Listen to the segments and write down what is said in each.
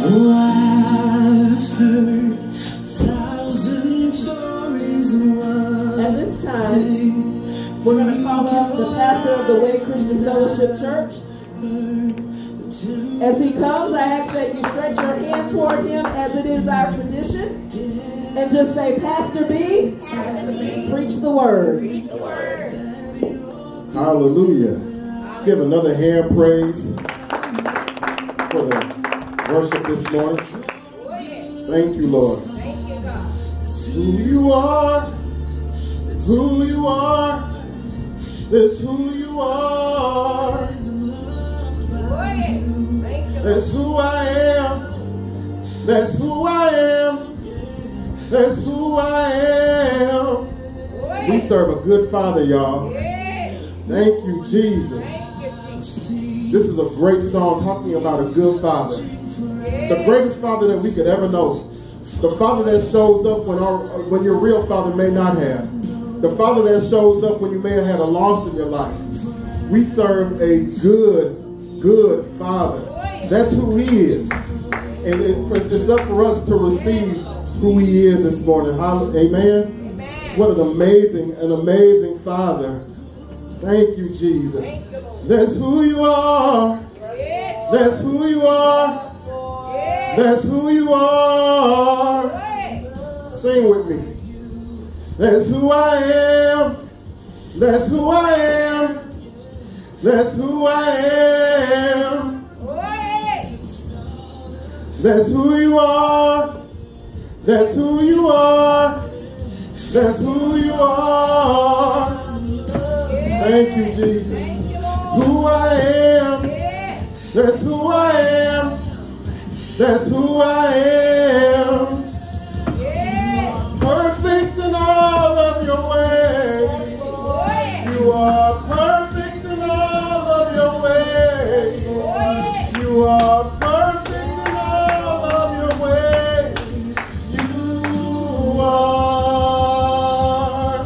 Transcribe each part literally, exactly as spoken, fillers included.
Oh, I've heard a thousand stories of what. At this time, we're going to call up the pastor of the Way Christian Fellowship Church. As he comes, I ask that you stretch your hand toward him as it is our tradition. And just say, Pastor B, Pastor B. Preach the word. Preach the word. Hallelujah. Give another hand praise for the worship this morning. Thank you, Lord. Thank you, God. Who you are, it's who you are, that's who you are. That's who I am, that's who I am, that's who I am. We serve a good Father, y'all. Thank you, Jesus. This is a great song talking about a good Father. The greatest Father that we could ever know. The Father that shows up when, our, when your real Father may not have. The Father that shows up when you may have had a loss in your life. We serve a good, good Father. That's who he is. And it, it's up for us to receive who he is this morning. Amen? Amen. What an amazing, an amazing Father. Thank you, Jesus. Thank you, that's who you are. Yeah. That's who you are. Yeah. That's who you are. Yeah. Sing with me. That's who I am. That's who I am. That's who I am. Yeah. That's who you are. That's who you are. That's who you are. Thank you, Jesus. Thank you, who I am. Yeah. That's who I am. That's who I am. Yeah. Perfect in all of your ways. Oh, you are perfect in all of your ways. Oh, you are perfect in all of your ways. You are.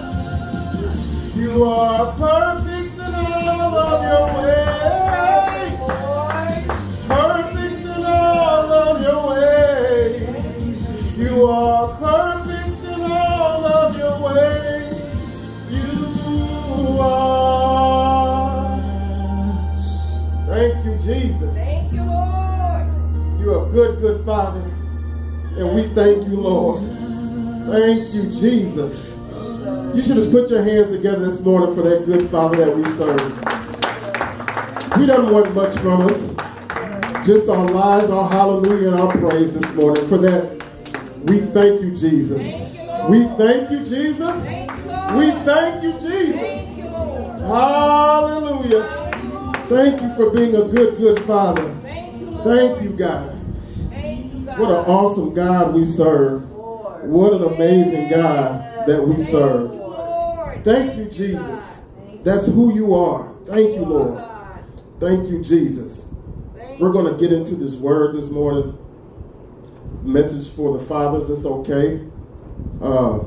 You are perfect in all of your ways. Perfect in all of your ways. You are perfect in all of your ways. You are. Thank you, Jesus. Thank you, Lord. You're a good, good Father. And we thank you, Lord. Thank you, Jesus. You should just put your hands together this morning for that good Father that we serve. He doesn't want much from us. Just our lives, our hallelujah, and our praise this morning. For that, we thank you, Jesus. We thank you, Jesus. We thank you, Jesus. Hallelujah. Thank you for being a good, good Father. Thank you, God. What an awesome God we serve. What an amazing God that we serve. Thank you, Jesus. That's who you are. Thank you, Lord. Thank you, Jesus. We're going to get into this word this morning. Message for the fathers. It's okay. Uh,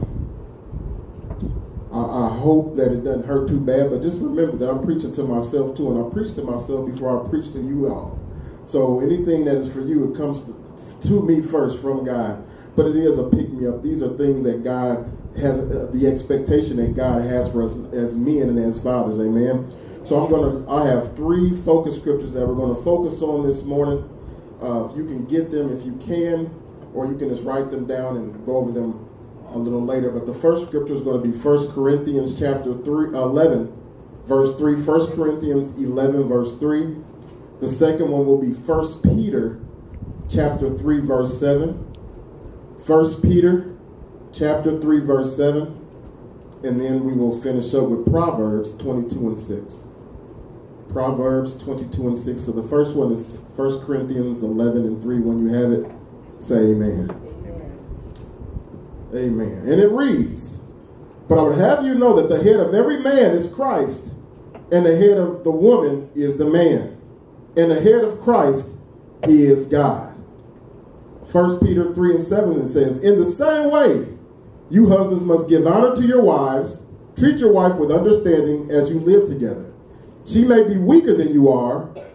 I, I hope that it doesn't hurt too bad, but just remember that I'm preaching to myself too, and I preach to myself before I preach to you all. So anything that is for you, it comes to, to me first from God. But it is a pick-me-up. These are things that God has, uh, the expectation that God has for us as men and as fathers. Amen. So I'm going to, I have three focus scriptures that we're going to focus on this morning. Uh, if you can get them, if you can, or you can just write them down and go over them a little later. But the first scripture is going to be First Corinthians chapter three, eleven, verse three. First Corinthians eleven, verse three. The second one will be First Peter chapter three, verse seven. First Peter chapter three, verse seven. And then we will finish up with Proverbs twenty-two and six. Proverbs twenty-two and six. So the first one is First Corinthians eleven and three. When you have it, say amen. Amen. Amen. And it reads, "But I would have you know that the head of every man is Christ, and the head of the woman is the man, and the head of Christ is God." First Peter three and seven, it says, "In the same way, you husbands must give honor to your wives. Treat your wife with understanding as you live together. She may be weaker than you are,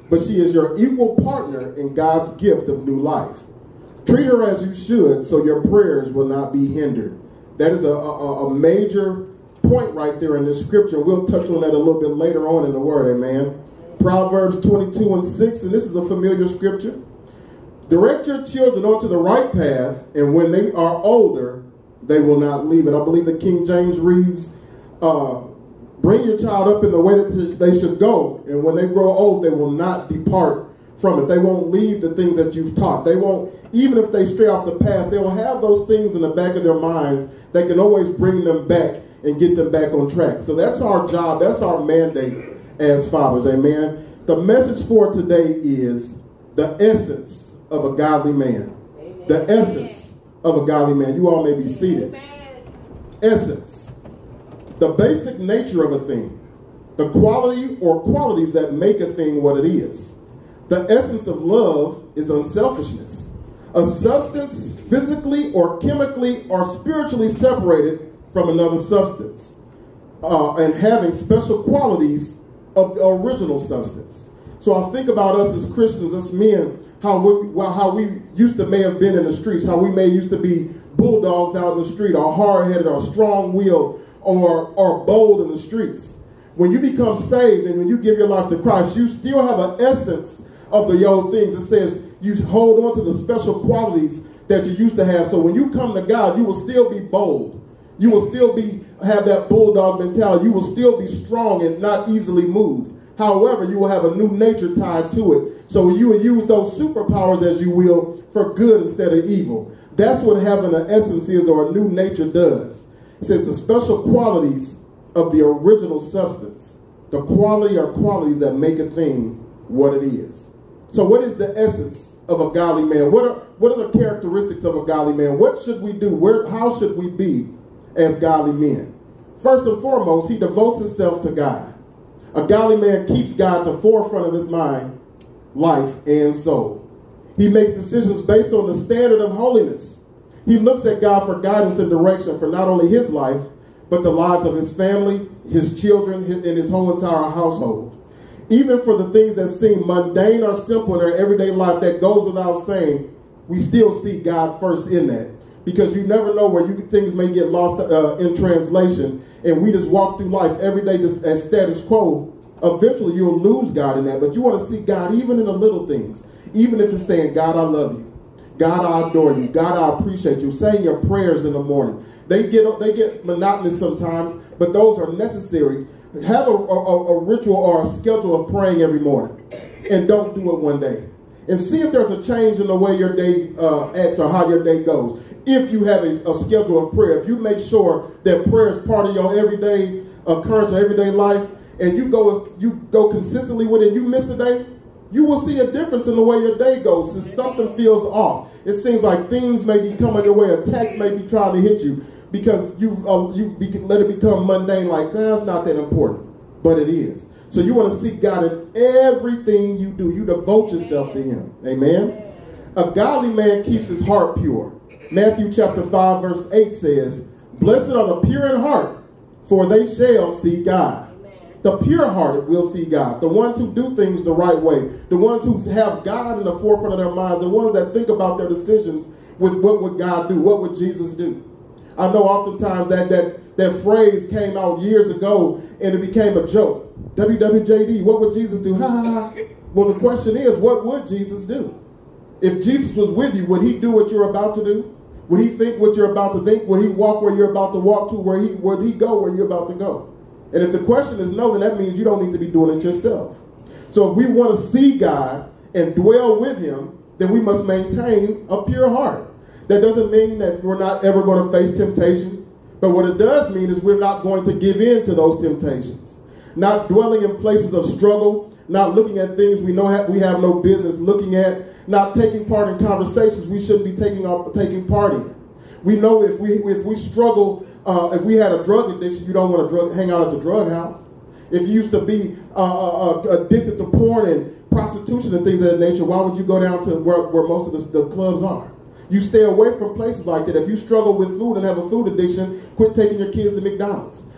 but she is your equal partner in God's gift of new life. Treat her as you should so your prayers will not be hindered. That is a, a, a major point right there in this scripture. We'll touch on that a little bit later on in the word, amen. Proverbs twenty-two and six, and this is a familiar scripture. Direct your children onto the right path, and when they are older, they will not leave it. I believe the King James reads, uh, bring your child up in the way that they should go, and when they grow old, they will not depart from it. They won't leave the things that you've taught. They won't, even if they stray off the path, they will have those things in the back of their minds that can always bring them back and get them back on track. So that's our job. That's our mandate as fathers. Amen. The message for today is the essence of a godly man. Amen. The essence of a godly man. You all may be seated. Amen. Essence. The basic nature of a thing. The quality or qualities that make a thing what it is. The essence of love is unselfishness. A substance physically or chemically or spiritually separated from another substance, uh, and having special qualities of the original substance. So I think about us as Christians, us men, how we, well, how we used to may have been in the streets, how we may used to be bulldogs out in the street, or hard-headed, or strong-willed, or, or bold in the streets. When you become saved and when you give your life to Christ, you still have an essence of the old things. It says you hold on to the special qualities that you used to have. So when you come to God, you will still be bold. You will still be have that bulldog mentality. You will still be strong and not easily moved. However, you will have a new nature tied to it. So you will use those superpowers, as you will, for good instead of evil. That's what having an essence is, or a new nature does. It says the special qualities of the original substance. The quality or qualities that make a thing what it is. So what is the essence of a godly man? What are, what are the characteristics of a godly man? What should we do? Where, how should we be as godly men? First and foremost, he devotes himself to God. A godly man keeps God at the forefront of his mind, life, and soul. He makes decisions based on the standard of holiness. He looks at God for guidance and direction for not only his life, but the lives of his family, his children, and his whole entire household. Even for the things that seem mundane or simple in our everyday life that goes without saying, we still see God first in that. Because you never know where you things may get lost uh, in translation, and we just walk through life every day just as status quo. Eventually, you'll lose God in that, but you want to see God even in the little things. Even if it's saying, God, I love you. God, I adore you. God, I appreciate you. Saying your prayers in the morning. They get, they get monotonous sometimes, but those are necessary. Have a, a, a ritual or a schedule of praying every morning, and don't do it one day. And see if there's a change in the way your day uh, acts or how your day goes. If you have a, a schedule of prayer, if you make sure that prayer is part of your everyday occurrence or everyday life, and you go you go consistently with it, and you miss a day, you will see a difference in the way your day goes. Since something feels off, it seems like things may be coming your way, attacks may be trying to hit you because you've uh, you let it become mundane. Like, eh, it's not that important, but it is. So you want to seek God in everything you do. You devote yourself to him. Amen. A godly man keeps his heart pure. Matthew chapter five verse eight says, blessed are the pure in heart, for they shall see God. The pure-hearted will see God. The ones who do things the right way. The ones who have God in the forefront of their minds. The ones that think about their decisions with what would God do? What would Jesus do? I know oftentimes that that, that phrase came out years ago and it became a joke. W W J D, what would Jesus do? Ha ha ha. Well, the question is, what would Jesus do? If Jesus was with you, would he do what you're about to do? Would he think what you're about to think? Would he walk where you're about to walk to? Where he, would he go where you're about to go? And if the question is no, then that means you don't need to be doing it yourself. So if we want to see God and dwell with him, then we must maintain a pure heart. That doesn't mean that we're not ever going to face temptation. But what it does mean is we're not going to give in to those temptations. Not dwelling in places of struggle. Not looking at things we know we have no business looking at. Not taking part in conversations we shouldn't be taking, taking part in. We know if we, if we struggle, uh, if we had a drug addiction, you don't want to drug, hang out at the drug house. If you used to be uh, uh, addicted to porn and prostitution and things of that nature, why would you go down to where, where most of the, the clubs are? You stay away from places like that. If you struggle with food and have a food addiction, quit taking your kids to McDonald's.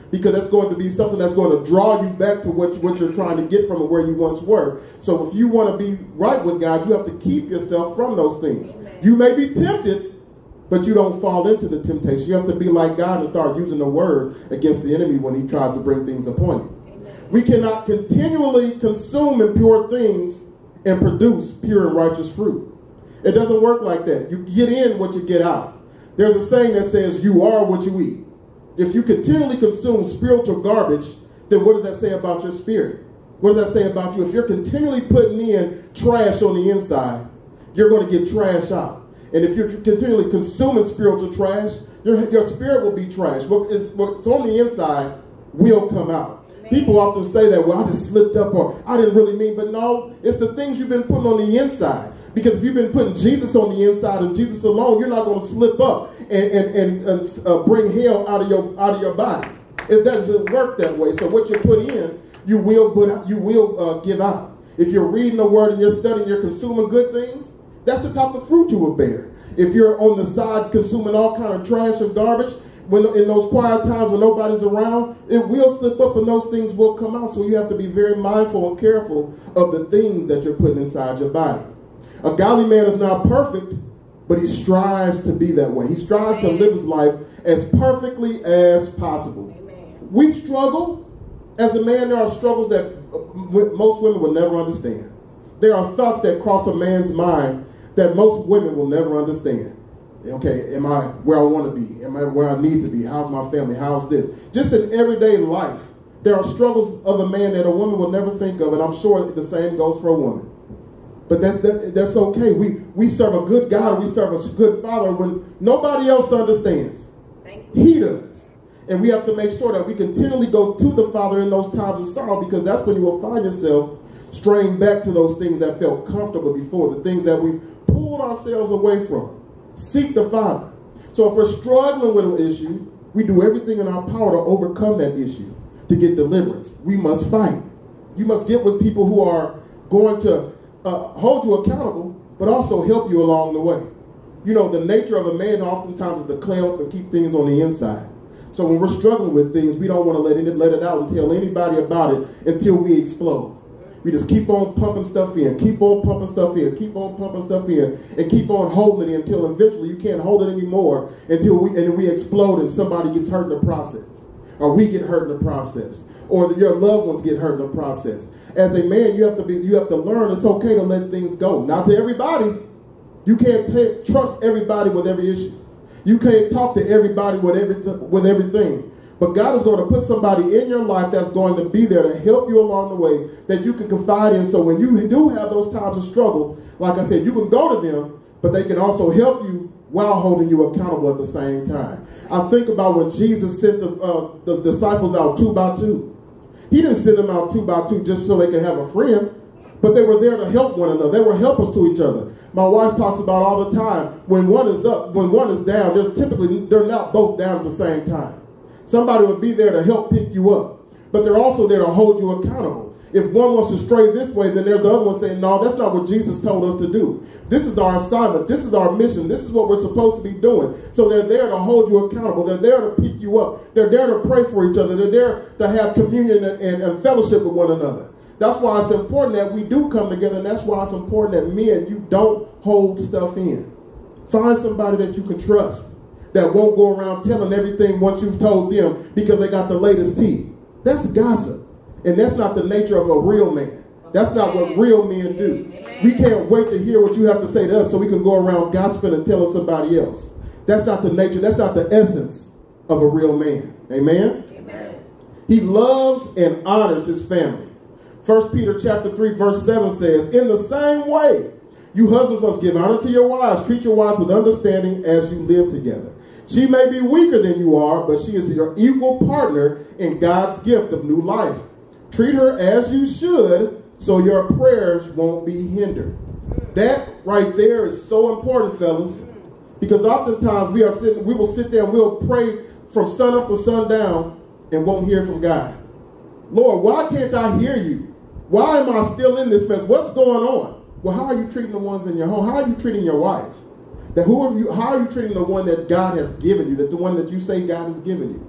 because that's going to be something that's going to draw you back to what, you, what you're trying to get from where you once were. So if you want to be right with God, you have to keep yourself from those things. Amen. You may be tempted, but you don't fall into the temptation. You have to be like God and start using the word against the enemy when he tries to bring things upon you. Amen. We cannot continually consume impure things and produce pure and righteous fruit. It doesn't work like that. You get in what you get out. There's a saying that says, you are what you eat. If you continually consume spiritual garbage, then what does that say about your spirit? What does that say about you? If you're continually putting in trash on the inside, you're going to get trash out. And if you're continually consuming spiritual trash, your, your spirit will be trash. What is, what's on the inside will come out. Amen. People often say that, well, I just slipped up, or I didn't really mean, but no, it's the things you've been putting on the inside. Because if you've been putting Jesus on the inside and Jesus alone, you're not going to slip up and, and, and, and uh, bring hell out of your out of your body. It doesn't work that way. So what you put in, you will put, you will uh, give out. If you're reading the word and you're studying, you're consuming good things, that's the type of fruit you will bear. If you're on the side consuming all kind of trash and garbage, when in those quiet times when nobody's around, it will slip up and those things will come out. So you have to be very mindful and careful of the things that you're putting inside your body. A godly man is not perfect, but he strives to be that way. He strives Amen. to live his life as perfectly as possible. Amen. We struggle. As a man, there are struggles that most women will never understand. There are thoughts that cross a man's mind that most women will never understand. Okay, am I where I want to be? Am I where I need to be? How's my family? How's this? Just in everyday life, there are struggles of a man that a woman will never think of, and I'm sure the same goes for a woman. But that's, that, that's okay. We, we serve a good God. We serve a good Father when nobody else understands. Thank you. He does. And we have to make sure that we continually go to the Father in those times of sorrow, because that's when you will find yourself straying back to those things that felt comfortable before, the things that we've pulled ourselves away from. Seek the Father. So if we're struggling with an issue, we do everything in our power to overcome that issue, to get deliverance. We must fight. You must get with people who are going to Uh, hold you accountable, but also help you along the way. You know, the nature of a man oftentimes is to clam up and keep things on the inside. So when we're struggling with things, we don't want to let it, let it out and tell anybody about it until we explode. We just keep on pumping stuff in, keep on pumping stuff in, keep on pumping stuff in, and keep on holding it until eventually you can't hold it anymore until we, and we explode and somebody gets hurt in the process. Or we get hurt in the process. Or the, your loved ones get hurt in the process. As a man, you have to be, you have to learn it's okay to let things go. Not to everybody. You can't take, trust everybody with every issue. You can't talk to everybody with every with everything. But God is going to put somebody in your life that's going to be there to help you along the way, that you can confide in. So when you do have those times of struggle, like I said, you can go to them, but they can also help you while holding you accountable at the same time. I think about when Jesus sent the, uh, the disciples out two by two. He didn't send them out two by two just so they could have a friend, but they were there to help one another. They were helpers to each other. My wife talks about all the time, when one is up, when one is down, they're typically, they're not both down at the same time. Somebody would be there to help pick you up, but they're also there to hold you accountable. If one wants to stray this way, then there's the other one saying, no, that's not what Jesus told us to do. This is our assignment. This is our mission. This is what we're supposed to be doing. So they're there to hold you accountable. They're there to pick you up. They're there to pray for each other. They're there to have communion and, and, and fellowship with one another. That's why it's important that we do come together, and that's why it's important that men, you don't hold stuff in. Find somebody that you can trust, that won't go around telling everything once you've told them because they got the latest tea. That's gossip. And that's not the nature of a real man. That's not what real men do. We can't wait to hear what you have to say to us so we can go around gossiping and telling somebody else. That's not the nature. That's not the essence of a real man. Amen? Amen. He loves and honors his family. First Peter chapter three verse seven says, in the same way, you husbands must give honor to your wives. Treat your wives with understanding as you live together. She may be weaker than you are, but she is your equal partner in God's gift of new life. Treat her as you should, so your prayers won't be hindered. That right there is so important, fellas, because oftentimes we are sitting, we will sit there and we'll pray from sun up to sundown and won't hear from God. Lord, why can't I hear you? Why am I still in this mess? What's going on? Well, how are you treating the ones in your home? How are you treating your wife? That who are you? How are you treating the one that God has given you? That the one that you say God has given you?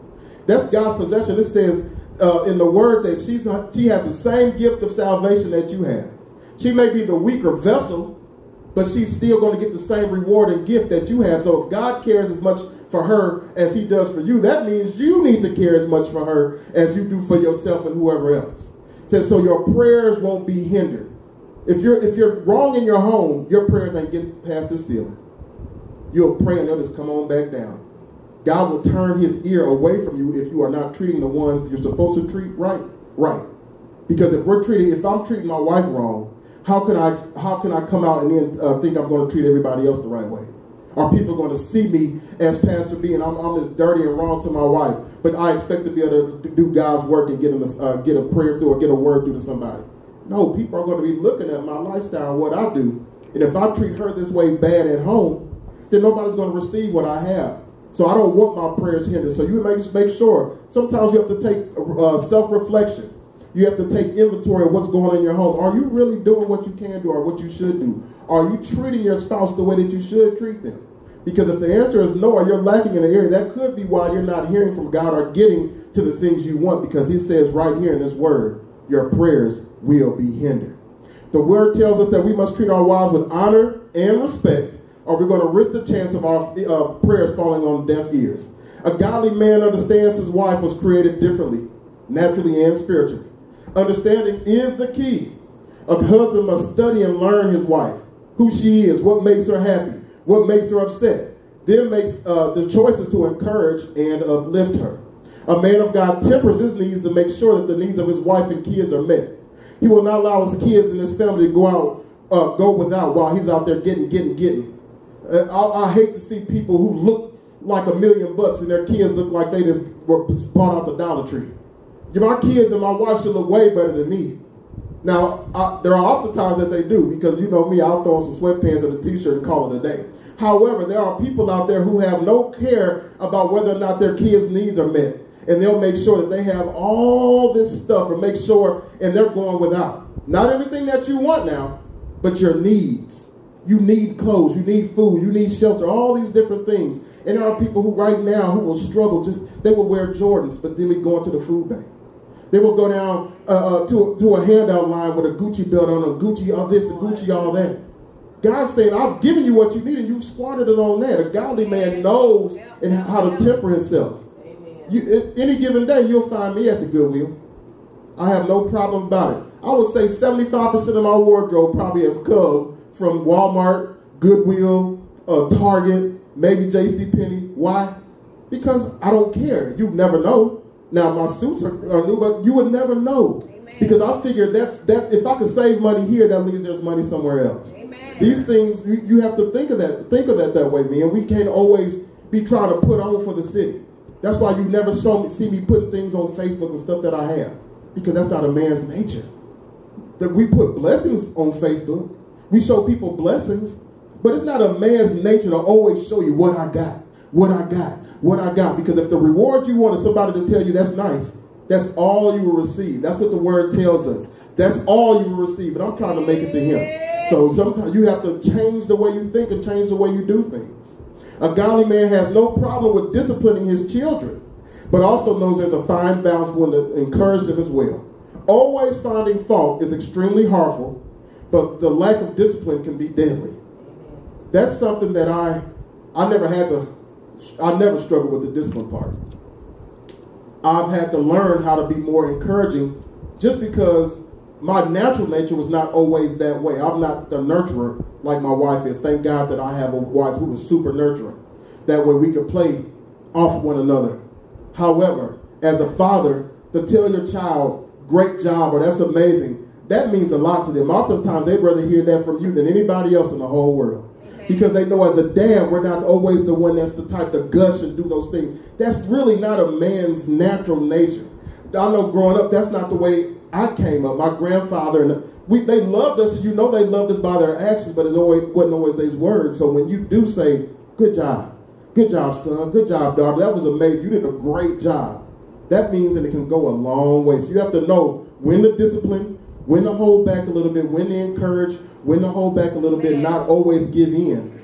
That's God's possession. It says uh, in the word that she's she has the same gift of salvation that you have. She may be the weaker vessel, but she's still going to get the same reward and gift that you have. So if God cares as much for her as he does for you, that means you need to care as much for her as you do for yourself and whoever else. It says, so your prayers won't be hindered. If you're if you're wrong in your home, your prayers ain't getting past the ceiling. You'll pray and they'll just come on back down. God will turn his ear away from you if you are not treating the ones you're supposed to treat right, right. Because if we're treating, if I'm treating my wife wrong, how can I how can I come out and then uh, think I'm going to treat everybody else the right way? Are people going to see me as Pastor B and I'm, I'm just dirty and wrong to my wife, but I expect to be able to do God's work and get, a, uh, get a prayer through or get a word through to somebody? No, people are going to be looking at my lifestyle and what I do. And if I treat her this way bad at home, then nobody's going to receive what I have. So I don't want my prayers hindered. So you make, make sure. Sometimes you have to take uh, self-reflection. You have to take inventory of what's going on in your home. Are you really doing what you can do or what you should do? Are you treating your spouse the way that you should treat them? Because if the answer is no, or you're lacking in an area, that could be why you're not hearing from God or getting to the things you want. Because he says right here in this word, your prayers will be hindered. The word tells us that we must treat our wives with honor and respect, or we're going to risk the chance of our uh, prayers falling on deaf ears. A godly man understands his wife was created differently, naturally and spiritually. Understanding is the key. A husband must study and learn his wife, who she is, what makes her happy, what makes her upset, then makes uh, the choices to encourage and uplift her. A man of God tempers his needs to make sure that the needs of his wife and kids are met. He will not allow his kids and his family to go out, uh, go without while he's out there getting, getting, getting. Uh, I, I hate to see people who look like a million bucks and their kids look like they just were bought out the Dollar Tree. My kids and my wife should look way better than me. Now, I, there are often times that they do, because you know me, I'll throw on some sweatpants and a t-shirt and call it a day. However, there are people out there who have no care about whether or not their kids' needs are met. And they'll make sure that they have all this stuff or make sure, and they're going without. Not everything that you want now, but your needs. You need clothes, you need food, you need shelter, all these different things. And there are people who right now who will struggle, just they will wear Jordans, but then we go into the food bank. They will go down uh, uh, to, to a handout line with a Gucci belt on, a Gucci all this and Gucci all that. God's saying, I've given you what you need and you've squandered it on that. A godly man knows and how to temper himself. You, any given day, you'll find me at the Goodwill. I have no problem about it. I would say seventy-five percent of my wardrobe probably has come from Walmart, Goodwill, uh, Target, maybe J C Penney. Why? Because I don't care. You never know. Now, my suits are, are new, but you would never know. Amen. Because I figured that's, that if I could save money here, that means there's money somewhere else. Amen. These things, you, you have to think of that, think of that that way, man. We can't always be trying to put on for the city. That's why you never show me, see me putting things on Facebook and stuff that I have. Because that's not a man's nature. That we put blessings on Facebook. We show people blessings. But it's not a man's nature to always show you what I got, what I got, what I got. Because if the reward you want is somebody to tell you that's nice, that's all you will receive. That's what the word tells us. That's all you will receive. And I'm trying to make it to him. So sometimes you have to change the way you think and change the way you do things. A godly man has no problem with disciplining his children, but also knows there's a fine balance when to encourage them as well. Always finding fault is extremely harmful, but the lack of discipline can be deadly. That's something that I, I never had to, I never struggled with the discipline part. I've had to learn how to be more encouraging just because my natural nature was not always that way. I'm not the nurturer like my wife is. Thank God that I have a wife who is super nurturing. That way we could play off one another. However, as a father, to tell your child, great job, or that's amazing, that means a lot to them. Oftentimes, they'd rather hear that from you than anybody else in the whole world. Because they know as a dad, we're not always the one that's the type to gush and do those things. That's really not a man's natural nature. I know growing up, that's not the way I came up. My grandfather, and we, they loved us, and you know they loved us by their actions, but it always, wasn't always these words. So when you do say, good job, good job, son, good job, daughter, that was amazing, you did a great job, that means that it can go a long way. So you have to know when to discipline, when to hold back a little bit, when to encourage, when to hold back a little bit, not always give in.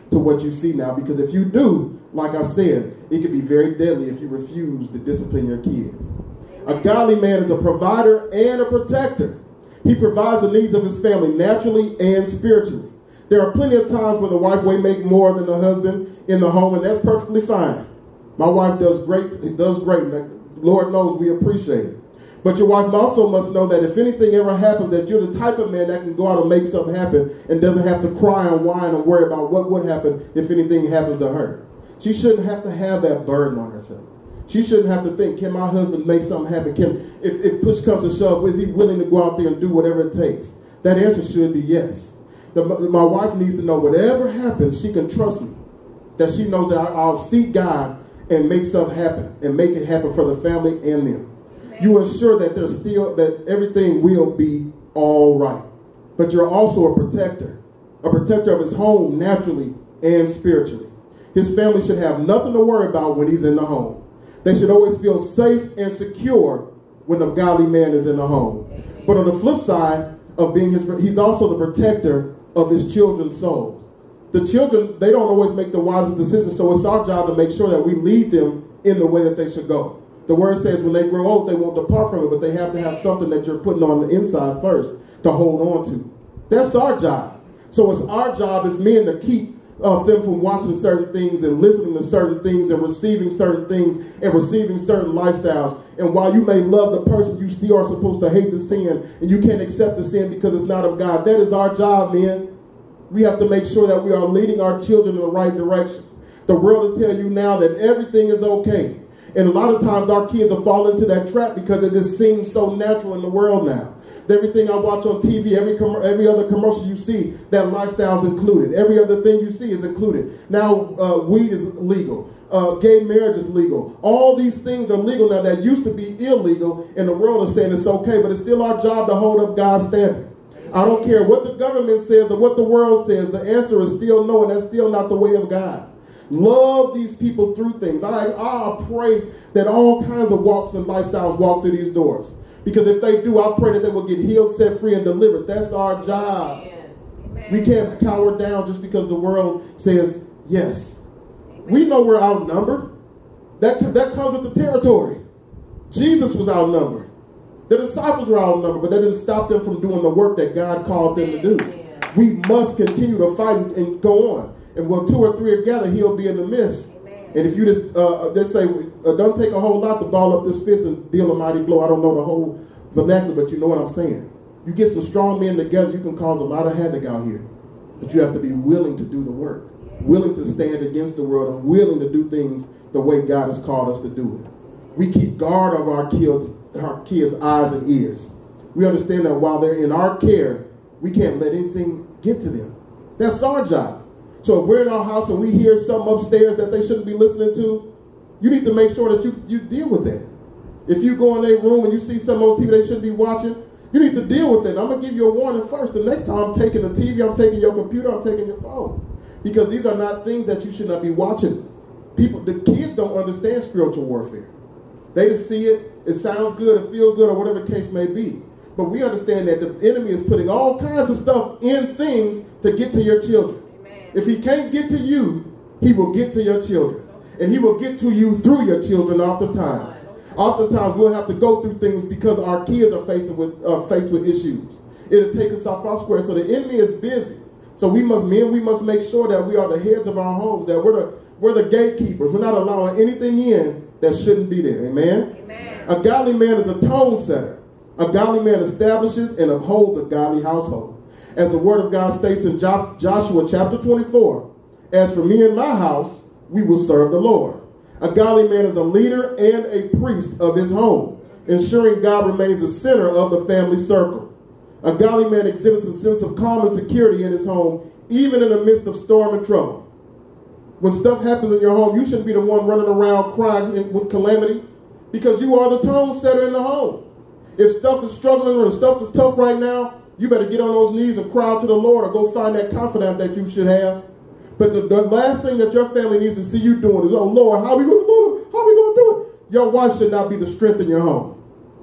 to what you see now. Because if you do, like I said, it can be very deadly if you refuse to discipline your kids. A godly man is a provider and a protector. He provides the needs of his family naturally and spiritually. There are plenty of times where the wife may make more than the husband in the home, and that's perfectly fine. My wife does great, does great, and Lord knows we appreciate it. But your wife also must know that if anything ever happens, that you're the type of man that can go out and make something happen and doesn't have to cry and whine and worry about what would happen if anything happens to her. She shouldn't have to have that burden on herself. She shouldn't have to think, can my husband make something happen? Can, if, if push comes to shove, is he willing to go out there and do whatever it takes? That answer should be yes. The, my wife needs to know whatever happens, she can trust me. That she knows that I, I'll seek God and make stuff happen and make it happen for the family and them. Amen. You ensure that there's still, that everything will be all right. But you're also a protector, a protector of his home naturally and spiritually. His family should have nothing to worry about when he's in the home. They should always feel safe and secure when a godly man is in the home. But on the flip side of being his, he's also the protector of his children's souls. The children, they don't always make the wisest decisions, so it's our job to make sure that we lead them in the way that they should go. The word says when they grow old, they won't depart from it, but they have to have something that you're putting on the inside first to hold on to. That's our job. So it's our job as men to keep of them from watching certain things and listening to certain things and receiving certain things and receiving certain lifestyles. And while you may love the person, you still are supposed to hate the sin, and you can't accept the sin because it's not of God. That is our job, men. We have to make sure that we are leading our children in the right direction. The world will tell you now that everything is okay. And a lot of times our kids will fall into that trap because it just seems so natural in the world now. Everything I watch on T V, every every other commercial you see, that lifestyle is included. Every other thing you see is included. Now uh, weed is legal. Uh, gay marriage is legal. All these things are legal now that used to be illegal, and the world is saying it's okay, but it's still our job to hold up God's standard. I don't care what the government says or what the world says. The answer is still no, and that's still not the way of God. Love these people through things. I, I pray that all kinds of walks and lifestyles walk through these doors. Because if they do, I pray that they will get healed, set free, and delivered. That's our job. Amen. Amen. We can't cower down just because the world says yes. Amen. We know we're outnumbered. That, that comes with the territory. Jesus was outnumbered. The disciples were outnumbered, but that didn't stop them from doing the work that God called them to do. Amen. We must continue to fight and go on. And when two or three are gathered, he'll be in the midst. Amen. And if you just, uh, they say, uh, don't take a whole lot to ball up this fist and deal a mighty blow. I don't know the whole vernacular, but you know what I'm saying. You get some strong men together, you can cause a lot of havoc out here. But you have to be willing to do the work. Willing to stand against the world and willing to do things the way God has called us to do it. We keep guard over our kids, our kids' eyes and ears. We understand that while they're in our care, we can't let anything get to them. That's our job. So if we're in our house and we hear something upstairs that they shouldn't be listening to, you need to make sure that you, you deal with that. If you go in their room and you see something on T V they shouldn't be watching, you need to deal with it. I'm going to give you a warning first. The next time I'm taking the T V, I'm taking your computer, I'm taking your phone. Because these are not things that you should not be watching. People, the kids don't understand spiritual warfare. They just see it, it sounds good, it feels good, or whatever the case may be. But we understand that the enemy is putting all kinds of stuff in things to get to your children. If he can't get to you, he will get to your children. And he will get to you through your children oftentimes. Oftentimes we'll have to go through things because our kids are facing with, uh, faced with issues. It'll take us off our square. So the enemy is busy. So we must, men, we must make sure that we are the heads of our homes, that we're the, we're the gatekeepers. We're not allowing anything in that shouldn't be there. Amen? Amen. A godly man is a tone setter. A godly man establishes and upholds a godly household. As the word of God states in Joshua chapter twenty-four, as for me and my house, we will serve the Lord. A godly man is a leader and a priest of his home, ensuring God remains the center of the family circle. A godly man exhibits a sense of calm and security in his home, even in the midst of storm and trouble. When stuff happens in your home, you shouldn't be the one running around crying with calamity, because you are the tone setter in the home. If stuff is struggling or stuff is tough right now, you better get on those knees and cry out to the Lord, or go find that confidant that you should have. But the, the last thing that your family needs to see you doing is, oh Lord, how are we going to do it? How are we going to do it? Your wife should not be the strength in your home.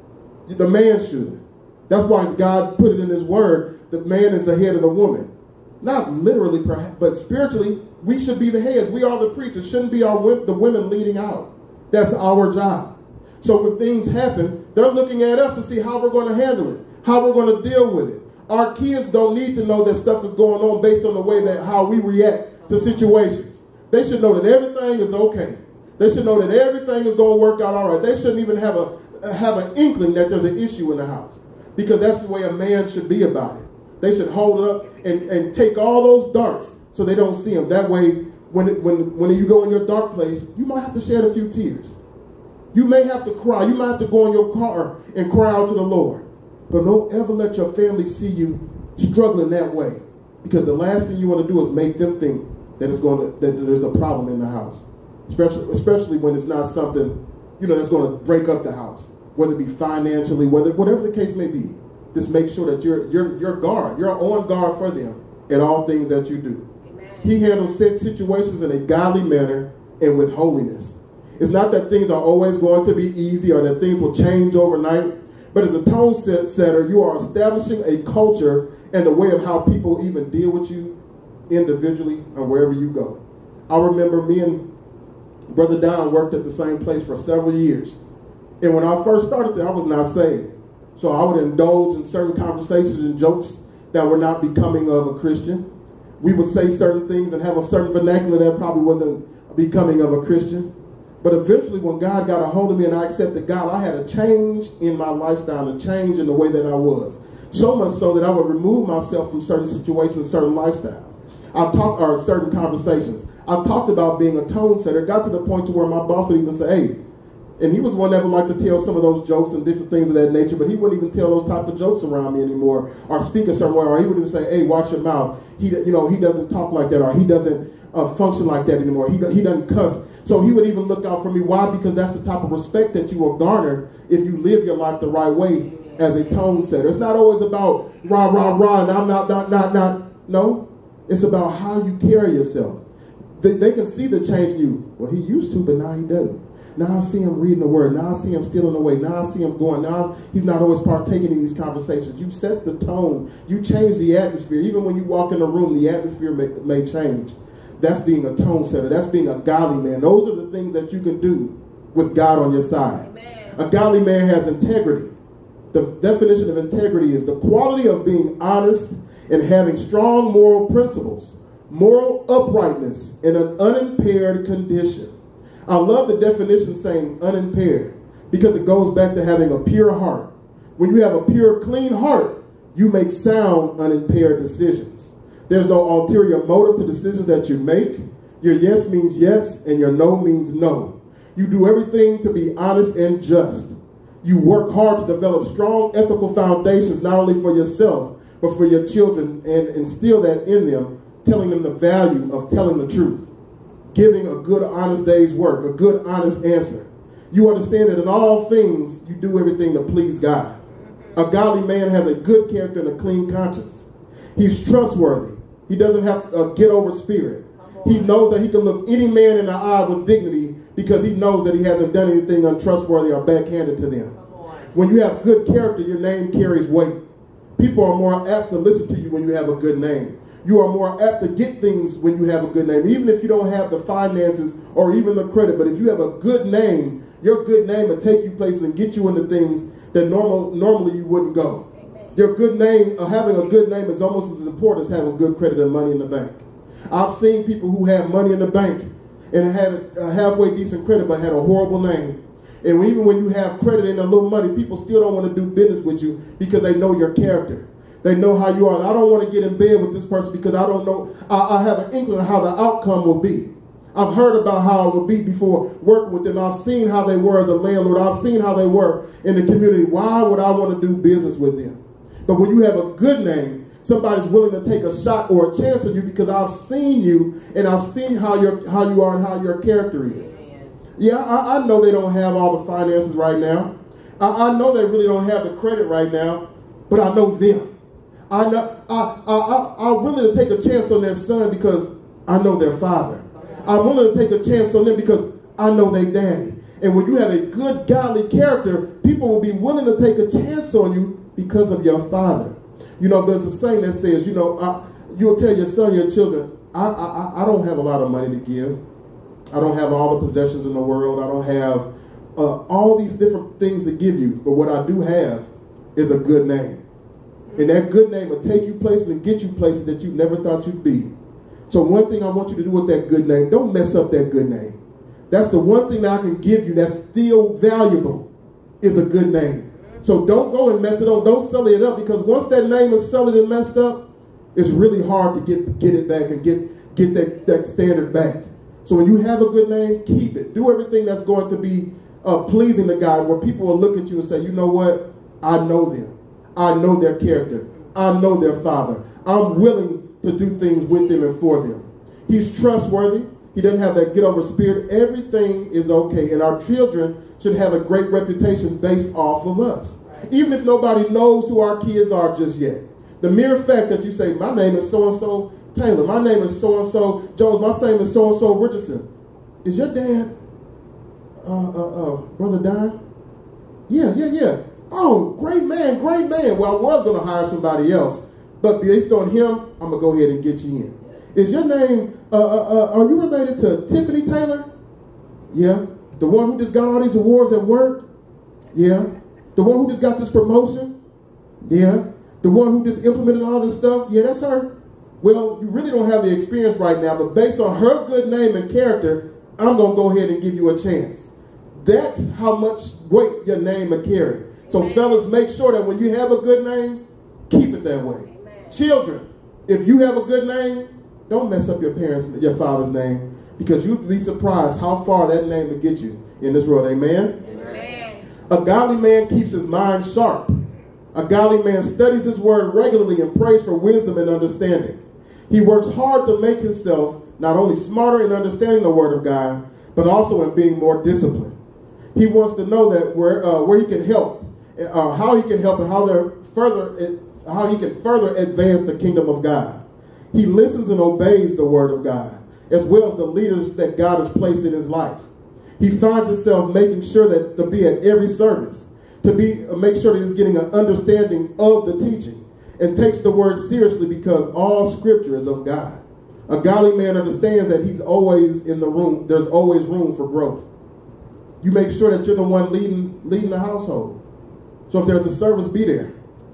The man should. That's why God put it in his word. The man is the head of the woman. not literally, perhaps, but spiritually, we should be the heads. We are the priests. It shouldn't be our the women leading out. That's our job. So when things happen, they're looking at us to see how we're going to handle it, how we're going to deal with it. Our kids don't need to know that stuff is going on based on the way that how we react to situations. They should know that everything is okay. They should know that everything is going to work out all right. They shouldn't even have a have an inkling that there's an issue in the house, because that's the way a man should be about it. They should hold it up and, and take all those darts so they don't see them. That way, when it, when when you go in your dark place, you might have to shed a few tears. You may have to cry. You might have to go in your car and cry out to the Lord. But don't ever let your family see you struggling that way, because the last thing you want to do is make them think that it's going to that there's a problem in the house, especially especially when it's not something, you know, that's going to break up the house, whether it be financially, whether whatever the case may be. Just make sure that you're you're you're guard, you're on guard for them in all things that you do. Amen. He handles situations in a godly manner and with holiness. It's not that things are always going to be easy or that things will change overnight, but as a tone setter, you are establishing a culture and the way of how people even deal with you individually and wherever you go. I remember me and Brother Don worked at the same place for several years. And when I first started there, I was not saved. So I would indulge in certain conversations and jokes that were not becoming of a Christian. We would say certain things and have a certain vernacular that probably wasn't becoming of a Christian. But eventually, when God got a hold of me and I accepted God, I had a change in my lifestyle, a change in the way that I was. So much so that I would remove myself from certain situations, certain lifestyles. I talked, or certain conversations. I talked about being a tone setter. It got to the point to where my boss would even say, hey, and he was one that would like to tell some of those jokes and different things of that nature, but he wouldn't even tell those type of jokes around me anymore, or speak a certain way, or he would even say, hey, watch your mouth. He, you know, he doesn't talk like that, or he doesn't uh, function like that anymore. He, he doesn't cuss. So he would even look out for me. Why? Because that's the type of respect that you will garner if you live your life the right way as a tone setter. It's not always about rah, rah, rah, and I'm not, not, not, not. No, it's about how you carry yourself. They, they can see the change in you. Well, he used to, but now he doesn't. Now I see him reading the word. Now I see him stealing away. Now I see him going. Now he's not always partaking in these conversations. You set the tone. You change the atmosphere. Even when you walk in a room, the atmosphere may, may change. That's being a tone setter. That's being a godly man. Those are the things that you can do with God on your side. Amen. A godly man has integrity. The definition of integrity is the quality of being honest and having strong moral principles, moral uprightness in an unimpaired condition. I love the definition saying unimpaired, because it goes back to having a pure heart. When you have a pure, clean heart, you make sound, unimpaired decisions. There's no ulterior motive to decisions that you make. Your yes means yes, and your no means no. You do everything to be honest and just. You work hard to develop strong ethical foundations, not only for yourself, but for your children, and instill that in them, telling them the value of telling the truth. Giving a good, honest day's work, a good, honest answer. You understand that in all things, you do everything to please God. A godly man has a good character and a clean conscience. He's trustworthy. He doesn't have a get-over spirit. He knows that he can look any man in the eye with dignity because he knows that he hasn't done anything untrustworthy or backhanded to them. When you have good character, your name carries weight. People are more apt to listen to you when you have a good name. You are more apt to get things when you have a good name, even if you don't have the finances or even the credit. But if you have a good name, your good name will take you places and get you into things that normal, normally you wouldn't go. Amen. Your good name, uh, having a good name is almost as important as having good credit and money in the bank. I've seen people who have money in the bank and had a halfway decent credit but had a horrible name. And even when you have credit and a little money, people still don't want to do business with you because they know your character. They know how you are. I don't want to get in bed with this person because I don't know. I, I have an inkling of how the outcome will be. I've heard about how it will be before working with them. I've seen how they were as a landlord. I've seen how they were in the community. Why would I want to do business with them? But when you have a good name, somebody's willing to take a shot or a chance on you because I've seen you and I've seen how, you're, how you are and how your character is. Yeah, I, I know they don't have all the finances right now. I, I know they really don't have the credit right now, but I know them. I know, I, I, I, I'm willing to take a chance on their son because I know their father. I'm willing to take a chance on them because I know their daddy. And when you have a good, godly character, people will be willing to take a chance on you because of your father. You know, there's a saying that says, you know, uh, you'll tell your son, your children, I, I, I don't have a lot of money to give. I don't have all the possessions in the world. I don't have uh, all these different things to give you. But what I do have is a good name. And that good name will take you places and get you places that you never thought you'd be. So one thing I want you to do with that good name, don't mess up that good name. That's the one thing that I can give you that's still valuable, is a good name. So don't go and mess it up. Don't sell it up, because once that name is sullied and messed up, it's really hard to get, get it back and get, get that, that standard back. So when you have a good name, keep it. Do everything that's going to be uh, pleasing to God, where people will look at you and say, you know what? I know them. I know their character. I know their father. I'm willing to do things with them and for them. He's trustworthy. He doesn't have that get over spirit. Everything is okay. And our children should have a great reputation based off of us. Even if nobody knows who our kids are just yet. The mere fact that you say, my name is so-and-so Taylor, my name is so-and-so Jones, my name is so-and-so Richardson. Is your dad, uh, uh, uh, Brother Don? Yeah, yeah, yeah. Oh, great man, great man. Well, I was going to hire somebody else, but based on him, I'm going to go ahead and get you in. Is your name, uh, uh, uh, are you related to Tiffany Taylor? Yeah. The one who just got all these awards at work? Yeah. The one who just got this promotion? Yeah. The one who just implemented all this stuff? Yeah, that's her. Well, you really don't have the experience right now, but based on her good name and character, I'm going to go ahead and give you a chance. That's how much weight your name will carry. So Amen. Fellas, make sure that when you have a good name, keep it that way. Amen. Children, if you have a good name, don't mess up your parents, your father's name, because you'd be surprised how far that name will get you in this world. Amen? Amen. A godly man keeps his mind sharp. A godly man studies his word regularly and prays for wisdom and understanding. He works hard to make himself not only smarter in understanding the word of God, but also in being more disciplined. He wants to know that where uh, where he can help, uh, how he can help, and how they're further, how he can further advance the kingdom of God. He listens and obeys the word of God, as well as the leaders that God has placed in his life. He finds himself making sure that to be at every service, to be uh, make sure that he's getting an understanding of the teaching, and takes the word seriously because all scripture is of God. A godly man understands that he's always in the room. There's always room for growth. You make sure that you're the one leading, leading the household. So if there's a service, be there.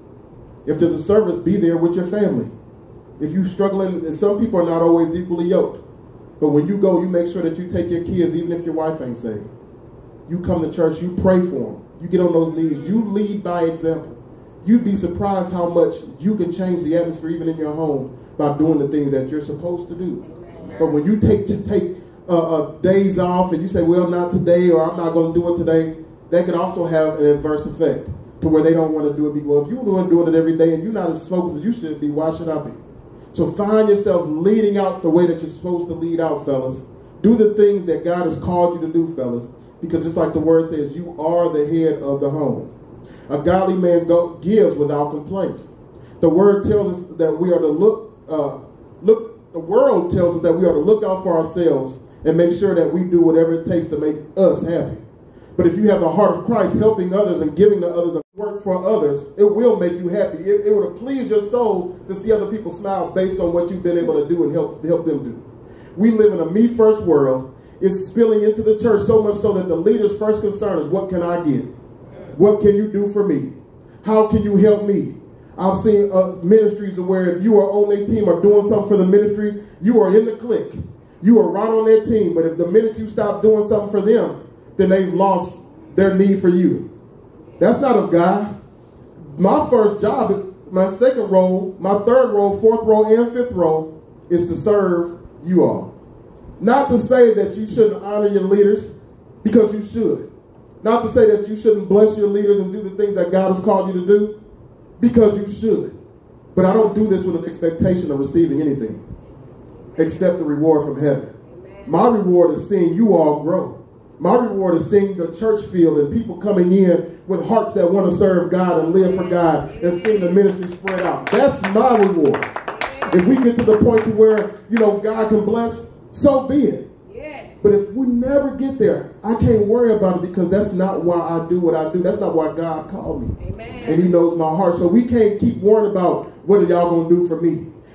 If there's a service, be there with your family. If you're struggling, and some people are not always equally yoked. But when you go, you make sure that you take your kids, even if your wife ain't saved. You come to church, you pray for them. You get on those knees. You lead by example. You'd be surprised how much you can change the atmosphere even in your home by doing the things that you're supposed to do. Amen. But when you take to take uh, uh, days off and you say, well, not today, or I'm not going to do it today, that could also have an adverse effect to where they don't want to do it. Well, if you're doing, doing it every day and you're not as focused as you should be, why should I be? So find yourself leading out the way that you're supposed to lead out, fellas. Do the things that God has called you to do, fellas, because just like the word says, you are the head of the home. A godly man go, gives without complaint. The word tells us that we are to look, uh, look, the world tells us that we are to look out for ourselves and make sure that we do whatever it takes to make us happy. But if you have the heart of Christ, helping others and giving to others and work for others, it will make you happy. It, it would please your soul to see other people smile based on what you've been able to do and help, help them do. We live in a me-first world. It's spilling into the church so much so that the leader's first concern is, what can I give? What can you do for me? How can you help me? I've seen uh, ministries where if you are on their team or doing something for the ministry, you are in the clique. You are right on their team. But if the minute you stop doing something for them, then they've lost their need for you. That's not of God. My first job, my second role, my third role, fourth role, and fifth role is to serve you all. Not to say that you shouldn't honor your leaders, because you should. Not to say that you shouldn't bless your leaders and do the things that God has called you to do, because you should. But I don't do this with an expectation of receiving anything except the reward from heaven. Amen. My reward is seeing you all grow. My reward is seeing your church field and people coming in with hearts that want to serve God and live for God and seeing the ministry spread out. That's my reward. If we get to the point to where, you know, God can bless, so be it. But if we never get there, I can't worry about it, because that's not why I do what I do. That's not why God called me. Amen. And he knows my heart. So we can't keep worrying about what are y'all going to do for me.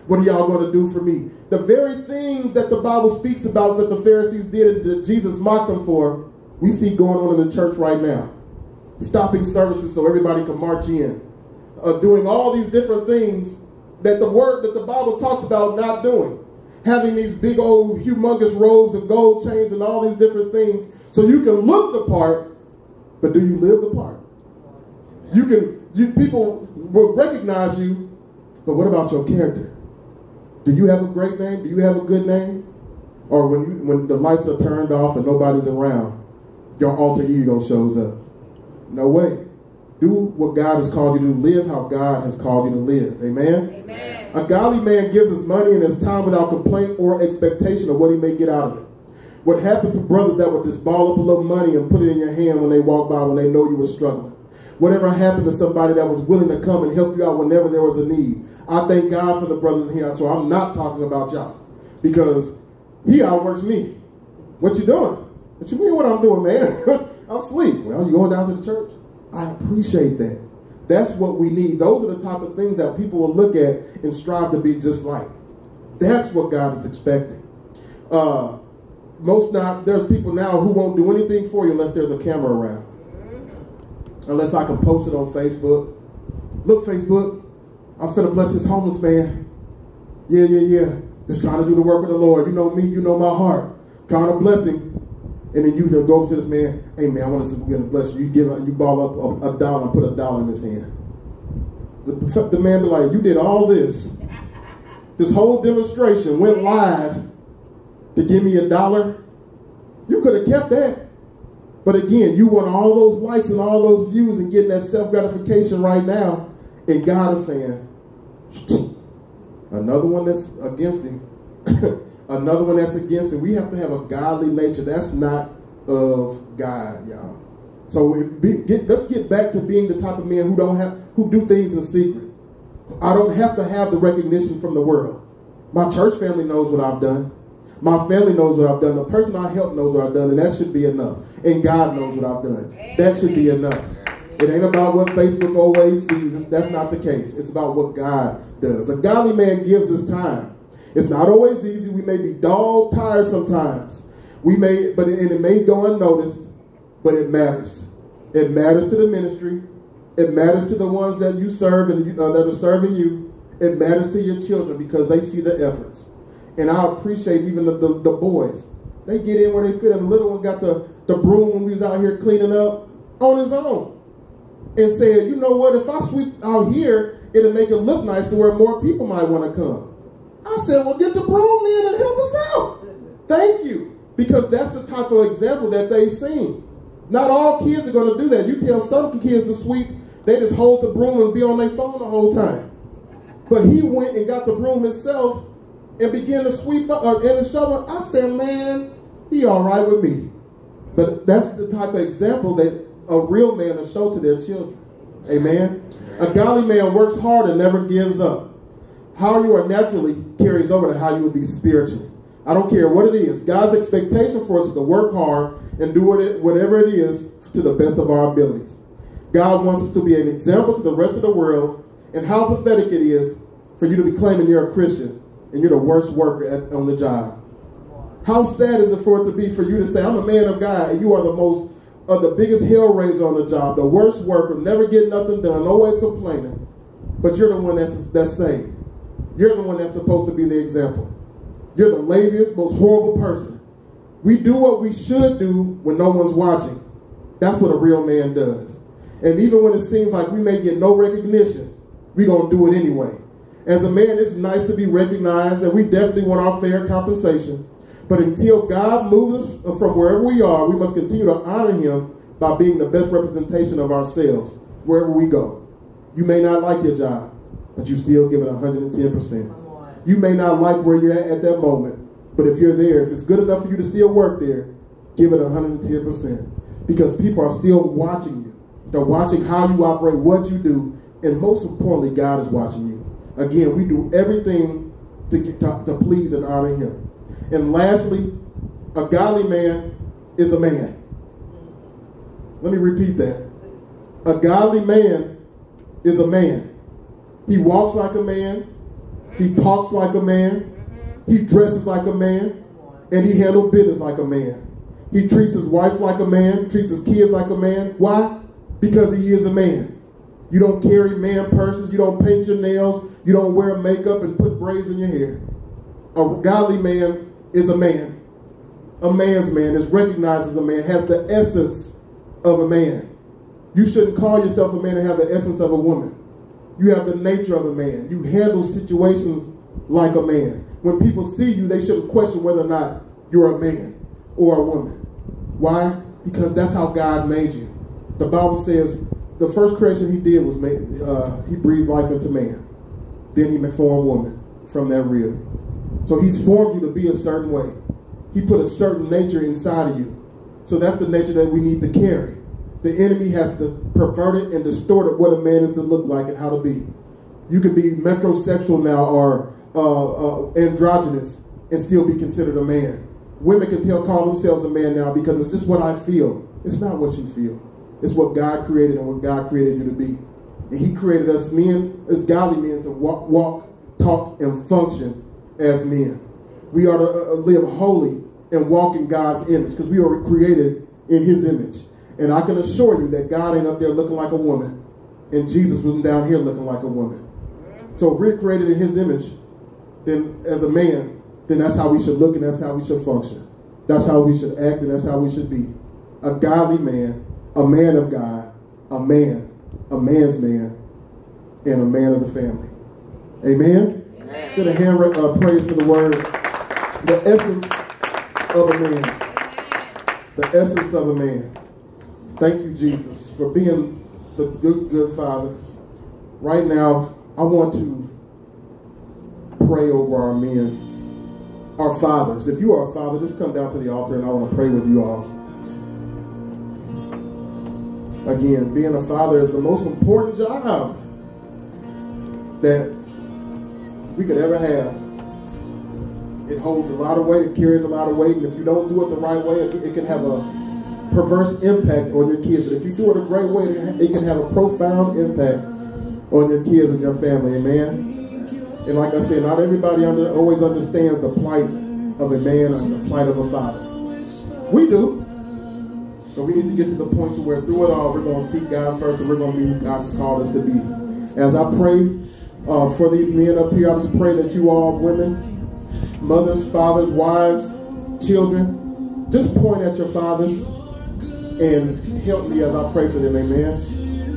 What are y'all going to do for me? The very things that the Bible speaks about that the Pharisees did and that Jesus mocked them for, we see going on in the church right now. Stopping services so everybody can march in. Uh, doing all these different things that the word that the Bible talks about not doing. Having these big old humongous robes and gold chains and all these different things so you can look the part, but do you live the part? You can, you, people will recognize you, but what about your character? Do you have a great name? Do you have a good name? Or when you, when the lights are turned off and nobody's around, your alter ego shows up? No way. Do what God has called you to live how God has called you to live. Amen? Amen. A godly man gives his money and his time without complaint or expectation of what he may get out of it. What happened to brothers that would just ball up a little money and put it in your hand when they walk by when they know you were struggling? Whatever happened to somebody that was willing to come and help you out whenever there was a need? I thank God for the brothers here, so I'm not talking about y'all because he outworks me. What you doing? What you mean what I'm doing, man? I'm asleep. Well, you going down to the church? I appreciate that. That's what we need. Those are the type of things that people will look at and strive to be just like. That's what God is expecting. Uh, most now, there's people now who won't do anything for you unless there's a camera around. Unless I can post it on Facebook. Look, Facebook, I'm finna bless this homeless man. Yeah, yeah, yeah. Just trying to do the work of the Lord. You know me, you know my heart. Trying to bless him. And then you then go to this man, hey man, I want to get a blessing. You give, you ball up a, a dollar and put a dollar in his hand. The, the man be like, you did all this. This whole demonstration went live to give me a dollar. You could have kept that. But again, you want all those likes and all those views and getting that self-gratification right now. And God is saying, another one that's against him. Another one that's against him. We have to have a godly nature. That's not of God, y'all. So if be, get, let's get back to being the type of men who don't have, who do things in secret. I don't have to have the recognition from the world. My church family knows what I've done. My family knows what I've done. The person I help knows what I've done, and that should be enough. And God knows what I've done. That should be enough. It ain't about what Facebook always sees. That's not the case. It's about what God does. A godly man gives his time. It's not always easy. We may be dog tired sometimes. We may, but it, and it may go unnoticed, but it matters. It matters to the ministry. It matters to the ones that you serve and uh, that are serving you. It matters to your children because they see the efforts. And I appreciate even the, the, the boys. They get in where they fit. And the little one got the, the broom when we was out here cleaning up on his own. And said, you know what, if I sweep out here, it'll make it look nice to where more people might want to come. I said, well, get the broom in and help us out. Thank you. Because that's the type of example that they've seen. Not all kids are going to do that. You tell some kids to sweep, they just hold the broom and be on their phone the whole time. But he went and got the broom himself and began to sweep up uh, and shovel. I said, man, he all right with me. But that's the type of example that a real man will show to their children. Amen. A godly man works hard and never gives up. How you are naturally carries over to how you will be spiritually. I don't care what it is. God's expectation for us is to work hard and do whatever it is to the best of our abilities. God wants us to be an example to the rest of the world, and how pathetic it is for you to be claiming you're a Christian and you're the worst worker at, on the job. How sad is it for it to be for you to say, I'm a man of God, and you are the most, uh, the biggest hellraiser on the job, the worst worker, never get nothing done, always complaining, but you're the one that's, that's saved. You're the one that's supposed to be the example. You're the laziest, most horrible person. We do what we should do when no one's watching. That's what a real man does. And even when it seems like we may get no recognition, we're going to do it anyway. As a man, it's nice to be recognized, and we definitely want our fair compensation. But until God moves us from wherever we are, we must continue to honor him by being the best representation of ourselves wherever we go. You may not like your job, but you still give it one hundred ten percent. You may not like where you're at at that moment, but if you're there, if it's good enough for you to still work there, give it one hundred ten percent. Because people are still watching you. They're watching how you operate, what you do, and most importantly, God is watching you. Again, we do everything to, get, to, to please and honor him. And lastly, a godly man is a man. Let me repeat that. A godly man is a man. He walks like a man. He talks like a man. He dresses like a man. And he handles business like a man. He treats his wife like a man, treats his kids like a man. Why? Because he is a man. You don't carry man purses. You don't paint your nails. You don't wear makeup and put braids in your hair. A godly man is a man. A man's man is recognized as a man, has the essence of a man. You shouldn't call yourself a man and have the essence of a woman. You have the nature of a man. You handle situations like a man. When people see you, they shouldn't question whether or not you're a man or a woman. Why? Because that's how God made you. The Bible says the first creation he did was made, uh, he breathed life into man. Then he formed woman from that rib. So he's formed you to be a certain way. He put a certain nature inside of you. So that's the nature that we need to carry. The enemy has to pervert it and distort it what a man is to look like and how to be. You can be metrosexual now or uh, uh, androgynous and still be considered a man. Women can tell, call themselves a man now because it's just what I feel. It's not what you feel. It's what God created and what God created you to be. And he created us men, as godly men, to walk, walk talk, and function as men. We are to uh, live holy and walk in God's image because we are created in his image. And I can assure you that God ain't up there looking like a woman. And Jesus wasn't down here looking like a woman. So if we're created in his image, then as a man, then that's how we should look and that's how we should function. That's how we should act and that's how we should be. A godly man, a man of God, a man, a man's man, and a man of the family. Amen? Amen. Get a hand uh, praise for the word. The essence of a man. The essence of a man. Thank you, Jesus, for being the good, good Father. Right now, I want to pray over our men. Our fathers. If you are a father, just come down to the altar and I want to pray with you all. Again, being a father is the most important job that we could ever have. It holds a lot of weight, it carries a lot of weight, and if you don't do it the right way, it can have a perverse impact on your kids. But if you do it a great way, it can have a profound impact on your kids and your family. Amen? And like I said, not everybody under, always understands the plight of a man and the plight of a father. We do. But we need to get to the point to where through it all, we're going to seek God first and we're going to be who God's called us to be. As I pray uh, for these men up here, I just pray that you all, women, mothers, fathers, wives, children, just point at your fathers and help me as I pray for them. Amen.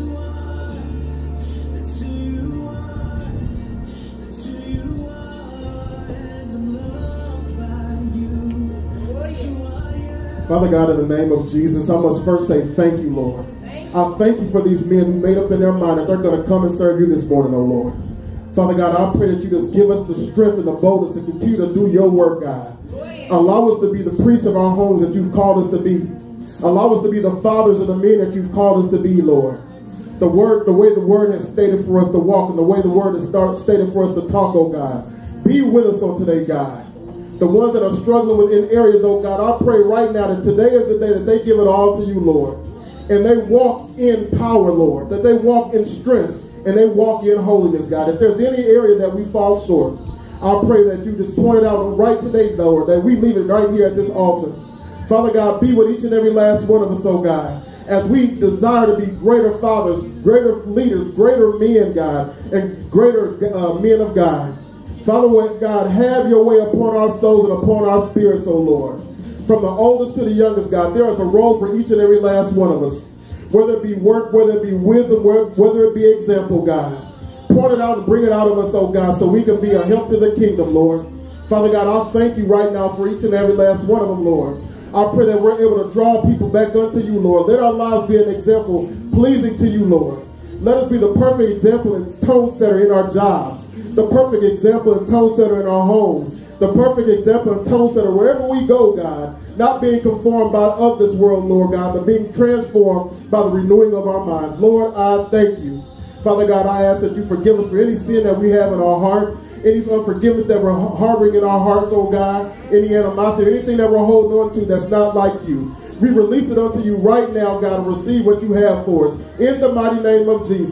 Father God, in the name of Jesus, I must first say thank you, Lord. I thank you for these men who made up in their mind that they're going to come and serve you this morning, oh Lord. Father God, I pray that you just give us the strength and the boldness to continue to do your work, God. Allow us to be the priests of our homes that you've called us to be. Allow us to be the fathers and the men that you've called us to be, Lord. The word, the way the word has stated for us to walk and the way the word has started, stated for us to talk, oh God. Be with us on today, God. The ones that are struggling within areas, oh God, I pray right now that today is the day that they give it all to you, Lord. And they walk in power, Lord. That they walk in strength and they walk in holiness, God. If there's any area that we fall short, I pray that you just point it out right today, Lord, that we leave it right here at this altar. Father God, be with each and every last one of us, oh God, as we desire to be greater fathers, greater leaders, greater men, God, and greater uh, men of God. Father God, have your way upon our souls and upon our spirits, oh Lord. From the oldest to the youngest, God, there is a role for each and every last one of us. Whether it be work, whether it be wisdom, whether it be example, God. Point it out and bring it out of us, oh God, so we can be a help to the kingdom, Lord. Father God, I thank you right now for each and every last one of them, Lord. I pray that we're able to draw people back unto you, Lord. Let our lives be an example pleasing to you, Lord. Let us be the perfect example and tone setter in our jobs. The perfect example and tone setter in our homes. The perfect example and tone setter wherever we go, God. Not being conformed by of this world, Lord God, but being transformed by the renewing of our minds. Lord, I thank you. Father God, I ask that you forgive us for any sin that we have in our heart, any unforgiveness that we're harboring in our hearts, oh God, any animosity, anything that we're holding on to that's not like you. We release it unto you right now, God, and receive what you have for us. In the mighty name of Jesus.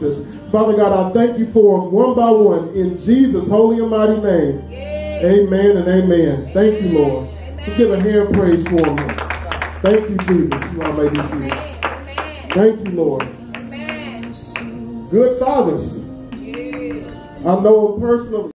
Father God, I thank you for them one by one in Jesus' holy and mighty name. Amen and amen. Thank you, Lord. Let's give a hand praise for them. Thank you, Jesus. You all may be seated. Thank you, Lord. Good fathers. I know them personally.